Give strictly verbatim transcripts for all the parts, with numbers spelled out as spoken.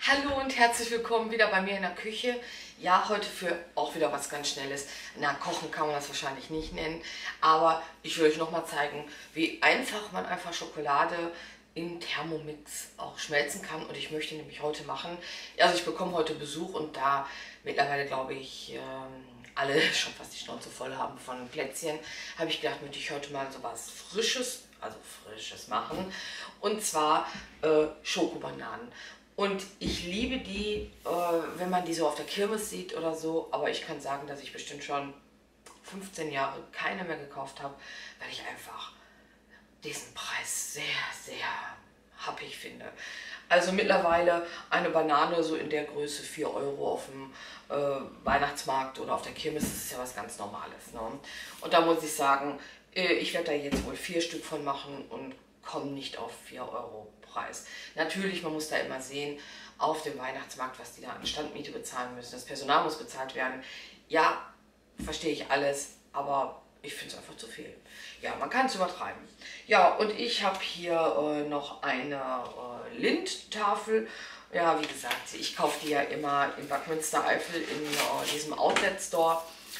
Hallo und herzlich willkommen wieder bei mir in der Küche. Ja, heute für auch wieder was ganz Schnelles. Na, kochen kann man das wahrscheinlich nicht nennen, aber ich will euch noch mal zeigen, wie einfach man einfach Schokolade im Thermomix auch schmelzen kann. Und ich möchte nämlich heute machen, also ich bekomme heute Besuch und da mittlerweile glaube ich ähm, alle schon fast die Schnauze voll haben von Plätzchen, habe ich gedacht, möchte ich heute mal so was Frisches, also Frisches machen. Und zwar äh, Schokobananen. Und ich liebe die, äh, wenn man die so auf der Kirmes sieht oder so. Aber ich kann sagen, dass ich bestimmt schon fünfzehn Jahre keine mehr gekauft habe, weil ich einfach diesen Preis sehr, sehr happig finde. Also mittlerweile eine Banane so in der Größe vier Euro auf dem äh, Weihnachtsmarkt oder auf der Kirmes, das ist ja was ganz Normales. Ne? Und da muss ich sagen, äh, ich werde da jetzt wohl vier Stück von machen und komme nicht auf vier Euro Preis. Natürlich, man muss da immer sehen, auf dem Weihnachtsmarkt, was die da an Standmiete bezahlen müssen. Das Personal muss bezahlt werden. Ja, verstehe ich alles, aber ich finde es einfach zu viel. Ja, man kann es übertreiben. Ja, und ich habe hier äh, noch eine äh, Lindt-Tafel. Ja, wie gesagt, ich kaufe die ja immer in Bad Münstereifel in äh, diesem Outlet-Store.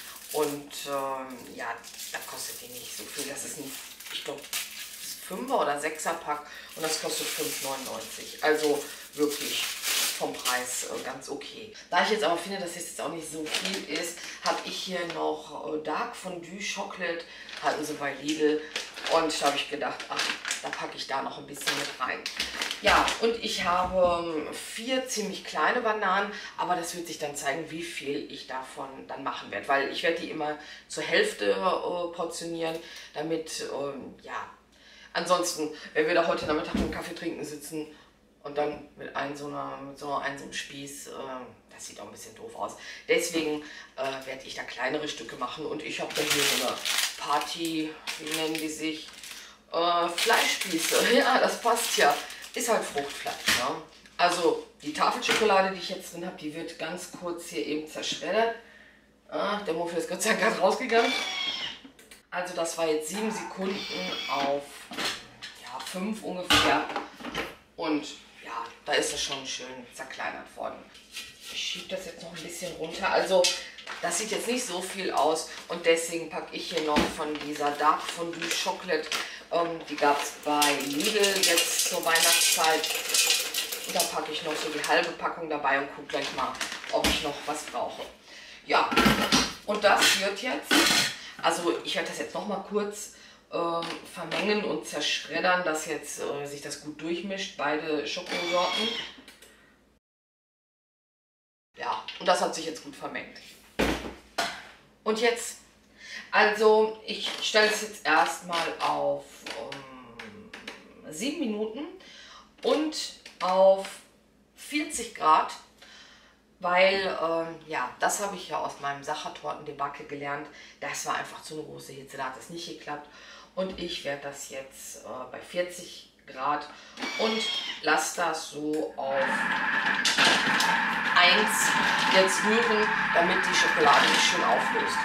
Und ähm, ja, da kostet die nicht so viel. Das ist ein, ich glaube, fünfer oder sechser Pack und das kostet fünf neunundneunzig. Also wirklich vom Preis äh, ganz okay. Da ich jetzt aber finde, dass es jetzt auch nicht so viel ist, habe ich hier noch äh, Dark Fondue Chocolate, hatten sie bei Lidl. Und da habe ich gedacht, ach, da packe ich da noch ein bisschen mit rein. Ja, und ich habe ähm, vier ziemlich kleine Bananen, aber das wird sich dann zeigen, wie viel ich davon dann machen werde. Weil ich werde die immer zur Hälfte äh, portionieren, damit, ähm, ja, ansonsten, wenn wir da heute Nachmittag einen Kaffee trinken sitzen und dann mit einem so, einer, mit so einem, so einem Spieß, äh, das sieht auch ein bisschen doof aus. Deswegen äh, werde ich da kleinere Stücke machen und ich habe dann hier so eine Party, wie nennen die sich, äh, Fleischspieße. Ja, das passt ja. Ist halt Fruchtfleisch. Ne? Also die Tafelschokolade, die ich jetzt drin habe, die wird ganz kurz hier eben zerschreddert. Ah, der Muffel ist Gott sei Dank gerade rausgegangen. Also das war jetzt sieben Sekunden auf ja, fünf ungefähr. Und ja, da ist es schon schön zerkleinert worden. Ich schiebe das jetzt noch ein bisschen runter. Also das sieht jetzt nicht so viel aus. Und deswegen packe ich hier noch von dieser Dark Fondue Chocolate. Ähm, die gab es bei Lidl jetzt zur Weihnachtszeit. Und da packe ich noch so die halbe Packung dabei und gucke gleich mal, ob ich noch was brauche. Ja, und das wird jetzt... Also ich werde das jetzt noch mal kurz äh, vermengen und zerschreddern, dass jetzt äh, sich das gut durchmischt, beide Schokosorten. Ja, und das hat sich jetzt gut vermengt. Und jetzt, also ich stelle es jetzt erstmal auf ähm, sieben Minuten und auf vierzig Grad. Weil, ähm, ja, das habe ich ja aus meinem Sachertorten-Debakel gelernt. Das war einfach zu eine große Hitze, da hat es nicht geklappt. Und ich werde das jetzt äh, bei vierzig Grad und lasse das so auf eins jetzt rühren, damit die Schokolade sich schön auflöst.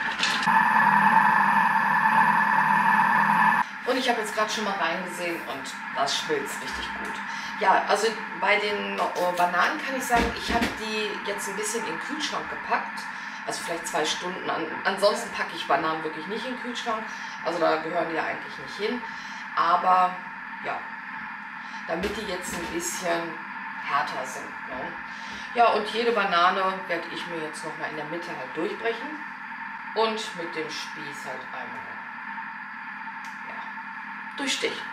Und ich habe jetzt gerade schon mal reingesehen und das schmilzt richtig gut. Ja, also bei den äh, Bananen kann ich sagen, ich habe die jetzt ein bisschen in den Kühlschrank gepackt. Also vielleicht zwei Stunden. An, ansonsten packe ich Bananen wirklich nicht in den Kühlschrank. Also da gehören die ja eigentlich nicht hin. Aber ja, damit die jetzt ein bisschen härter sind. Ne? Ja, und jede Banane werde ich mir jetzt nochmal in der Mitte halt durchbrechen. Und mit dem Spieß halt einmal ja, durchstechen.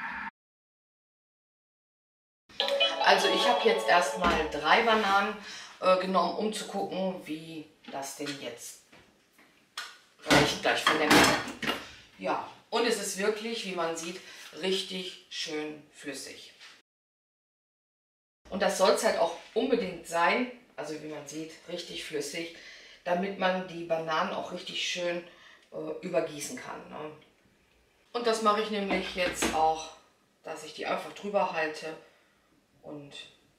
Also ich habe jetzt erstmal drei Bananen äh, genommen, um zu gucken, wie das denn jetzt reicht gleich von der Menge. Ja, und es ist wirklich, wie man sieht, richtig schön flüssig. Und das soll es halt auch unbedingt sein, also wie man sieht, richtig flüssig, damit man die Bananen auch richtig schön äh, übergießen kann. Ne? Und das mache ich nämlich jetzt auch, dass ich die einfach drüber halte und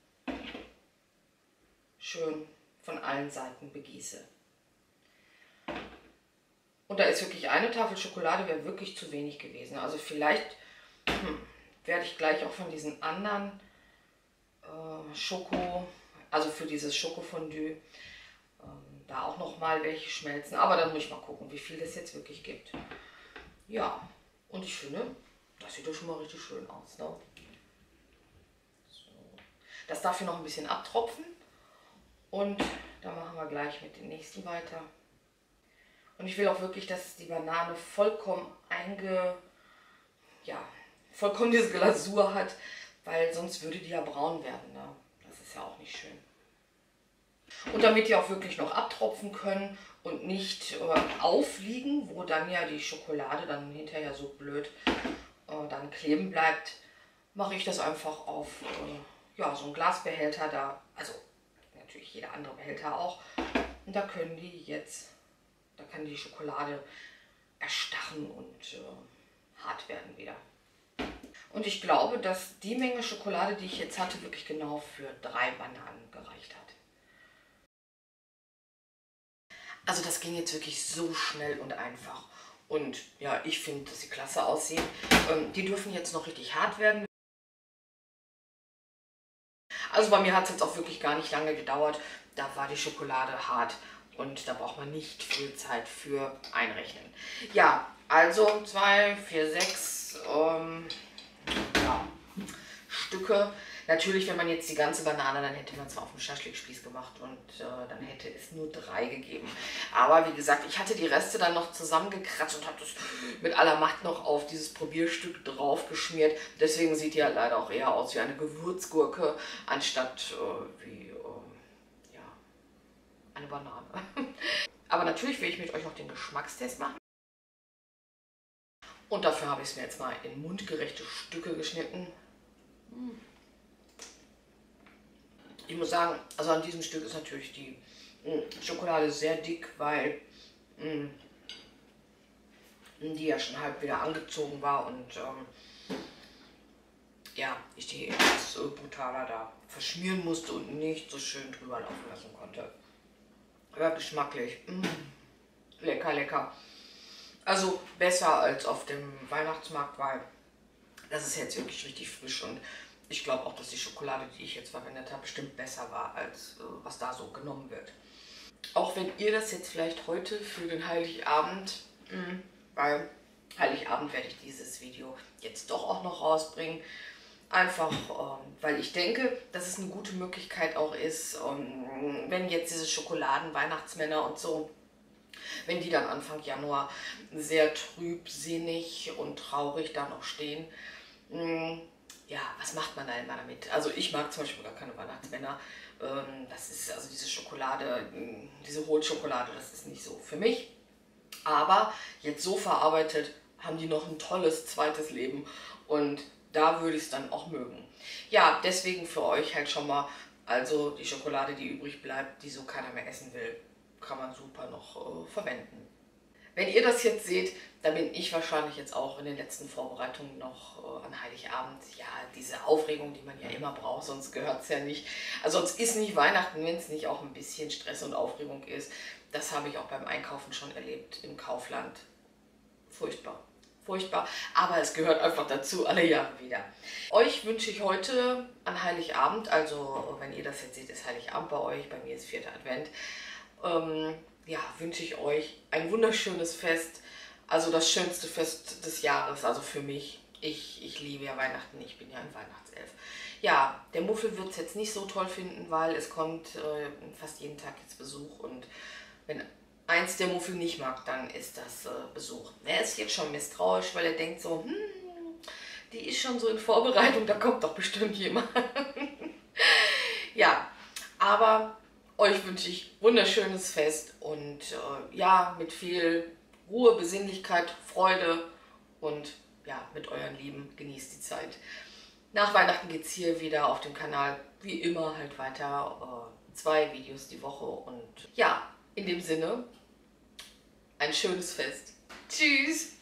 schön von allen Seiten begieße. Und da ist wirklich eine Tafel Schokolade, wäre wirklich zu wenig gewesen. Also vielleicht hm, werde ich gleich auch von diesen anderen äh, äh, Schoko, also für dieses Schokofondue. Ähm, da auch noch mal welche schmelzen, aber dann muss ich mal gucken, wie viel das jetzt wirklich gibt. Ja, und ich finde, das sieht doch schon mal richtig schön aus. Ne? So. Das darf hier noch ein bisschen abtropfen und dann machen wir gleich mit dem nächsten weiter. Und ich will auch wirklich, dass die Banane vollkommen einge... ja, vollkommen diese Glasur hat, weil sonst würde die ja braun werden. Ne? Das ist ja auch nicht schön. Und damit die auch wirklich noch abtropfen können und nicht äh, aufliegen, wo dann ja die Schokolade dann hinterher so blöd äh, dann kleben bleibt, mache ich das einfach auf äh, ja, so einen Glasbehälter da, also natürlich jeder andere Behälter auch. Und da können die jetzt, da kann die Schokolade erstarren und äh, hart werden wieder. Und ich glaube, dass die Menge Schokolade, die ich jetzt hatte, wirklich genau für drei Bananen gereicht hat. Also das ging jetzt wirklich so schnell und einfach. Und ja, ich finde, dass sie klasse aussehen. Ähm, die dürfen jetzt noch richtig hart werden. Also bei mir hat es jetzt auch wirklich gar nicht lange gedauert. Da war die Schokolade hart und da braucht man nicht viel Zeit für einrechnen. Ja, also zwei, vier, sechs ähm, ja, Stücke. Natürlich, wenn man jetzt die ganze Banane, dann hätte man es auf dem Schaschlikspieß gemacht und äh, dann hätte es nur drei gegeben. Aber wie gesagt, ich hatte die Reste dann noch zusammengekratzt und habe das mit aller Macht noch auf dieses Probierstück drauf geschmiert. Deswegen sieht die halt leider auch eher aus wie eine Gewürzgurke, anstatt äh, wie äh, ja, eine Banane. Aber natürlich will ich mit euch noch den Geschmackstest machen. Und dafür habe ich es mir jetzt mal in mundgerechte Stücke geschnitten. Hm. Ich muss sagen, also an diesem Stück ist natürlich die mh, Schokolade sehr dick, weil mh, die ja schon halb wieder angezogen war und ähm, ja, ich die etwas äh, brutaler da verschmieren musste und nicht so schön drüber laufen lassen konnte. Aber geschmacklich, mh, lecker, lecker. Also besser als auf dem Weihnachtsmarkt, weil das ist jetzt wirklich richtig frisch und ich glaube auch, dass die Schokolade, die ich jetzt verwendet habe, bestimmt besser war, als äh, was da so genommen wird. Auch wenn ihr das jetzt vielleicht heute für den Heiligabend, mh, weil Heiligabend werde ich dieses Video jetzt doch auch noch rausbringen. Einfach, ähm, weil ich denke, dass es eine gute Möglichkeit auch ist, ähm, wenn jetzt diese Schokoladen-Weihnachtsmänner und so, wenn die dann Anfang Januar sehr trübsinnig und traurig da noch stehen, mh, ja, was macht man da immer damit? Also ich mag zum Beispiel gar keine Weihnachtsmänner. Ähm, das ist also diese Schokolade, diese Hohlschokolade, das ist nicht so für mich. Aber jetzt so verarbeitet haben die noch ein tolles zweites Leben und da würde ich es dann auch mögen. Ja, deswegen für euch halt schon mal, also die Schokolade, die übrig bleibt, die so keiner mehr essen will, kann man super noch äh, verwenden. Wenn ihr das jetzt seht, dann bin ich wahrscheinlich jetzt auch in den letzten Vorbereitungen noch äh, an Heiligabend. Ja, diese Aufregung, die man ja immer braucht, sonst gehört es ja nicht. Also sonst ist nicht Weihnachten, wenn es nicht auch ein bisschen Stress und Aufregung ist. Das habe ich auch beim Einkaufen schon erlebt im Kaufland. Furchtbar, furchtbar. Aber es gehört einfach dazu, alle Jahre wieder. Euch wünsche ich heute an Heiligabend, also wenn ihr das jetzt seht, ist Heiligabend bei euch, bei mir ist vierter Advent. Ähm, ja, wünsche ich euch ein wunderschönes Fest, also das schönste Fest des Jahres, also für mich. Ich, ich liebe ja Weihnachten, ich bin ja ein Weihnachtself. Ja, der Muffel wird es jetzt nicht so toll finden, weil es kommt äh, fast jeden Tag jetzt Besuch und wenn eins der Muffel nicht mag, dann ist das äh, Besuch. Er ist jetzt schon misstrauisch, weil er denkt so, hm, die ist schon so in Vorbereitung, da kommt doch bestimmt jemand. Ja, aber euch wünsche ich wunderschönes Fest und äh, ja, mit viel Ruhe, Besinnlichkeit, Freude und ja, mit euren Lieben genießt die Zeit. Nach Weihnachten geht es hier wieder auf dem Kanal wie immer halt weiter. Äh, zwei Videos die Woche und ja, in dem Sinne, ein schönes Fest. Tschüss!